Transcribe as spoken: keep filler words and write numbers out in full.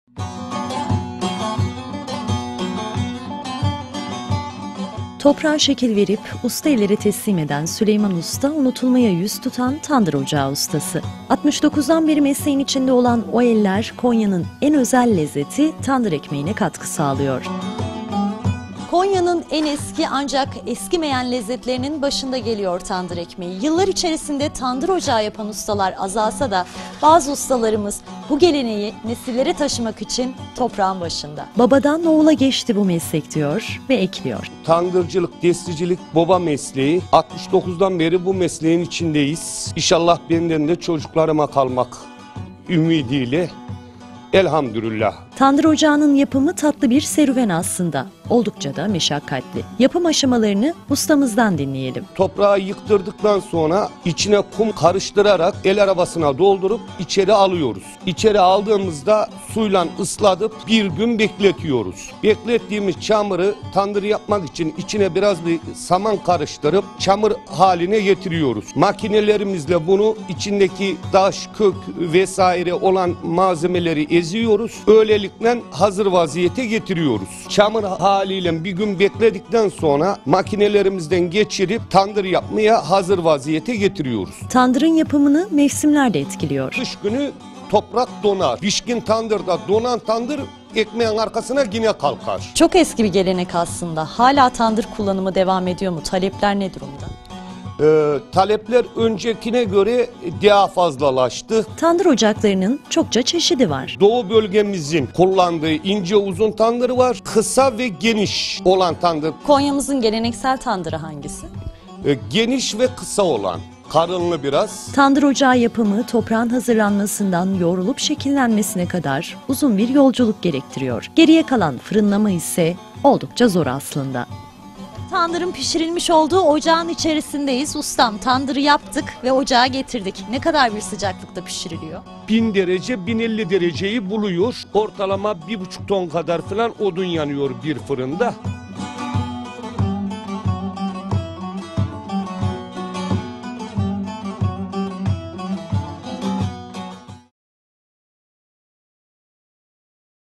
Toprağa şekil verip usta ellere teslim eden Süleyman Usta, unutulmaya yüz tutan tandır ocağı ustası. altmış dokuzdan beri mesleğin içinde olan o eller, Konya'nın en özel lezzeti tandır ekmeğine katkı sağlıyor. Konya'nın en eski ancak eskimeyen lezzetlerinin başında geliyor tandır ekmeği. Yıllar içerisinde tandır ocağı yapan ustalar azalsa da bazı ustalarımız bu geleneği nesillere taşımak için toprağın başında. Babadan oğula geçti bu meslek diyor ve ekliyor. Tandırcılık, desticilik baba mesleği. altmış dokuzdan beri bu mesleğin içindeyiz. İnşallah benden de çocuklarıma kalmak ümidiyle. Elhamdülillah. Tandır ocağının yapımı tatlı bir serüven aslında. Oldukça da meşakkatli. Yapım aşamalarını ustamızdan dinleyelim. Toprağı yıktırdıktan sonra içine kum karıştırarak el arabasına doldurup içeri alıyoruz. İçeri aldığımızda suyla ıslatıp bir gün bekletiyoruz. Beklettiğimiz çamuru tandır yapmak için içine biraz bir saman karıştırıp çamur haline getiriyoruz. Makinelerimizle bunu içindeki taş, kök vesaire olan malzemeleri eziyoruz. Öylelikle hazır vaziyete getiriyoruz. Çamur haliyle bir gün bekledikten sonra makinelerimizden geçirip tandır yapmaya hazır vaziyete getiriyoruz. Tandırın yapımını mevsimler de etkiliyor. Kış günü toprak donar. Pişkin tandırda donan tandır ekmeğin arkasına yine kalkar. Çok eski bir gelenek aslında. Hala tandır kullanımı devam ediyor mu? Talepler ne durumda? Ee, talepler öncekine göre daha fazlalaştı. Tandır ocaklarının çokça çeşidi var. Doğu bölgemizin kullandığı ince uzun tandırı var. Kısa ve geniş olan tandır. Konya'mızın geleneksel tandırı hangisi? Ee, geniş ve kısa olan. Karınlı biraz. Tandır ocağı yapımı toprağın hazırlanmasından yoğrulup şekillenmesine kadar uzun bir yolculuk gerektiriyor. Geriye kalan fırınlama ise oldukça zor aslında. Tandırın pişirilmiş olduğu ocağın içerisindeyiz. Ustam, tandırı yaptık ve ocağa getirdik. Ne kadar bir sıcaklıkta pişiriliyor? bin derece, bin elli dereceyi buluyor. Ortalama bir buçuk ton kadar falan odun yanıyor bir fırında.